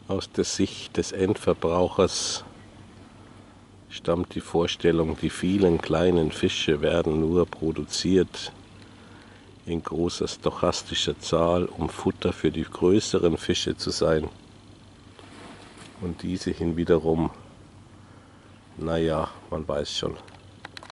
Aus der Sicht des Endverbrauchers stammt die Vorstellung, die vielen kleinen Fische werden nur produziert in großer stochastischer Zahl, um Futter für die größeren Fische zu sein. Und diese hinwiederum, naja, man weiß schon.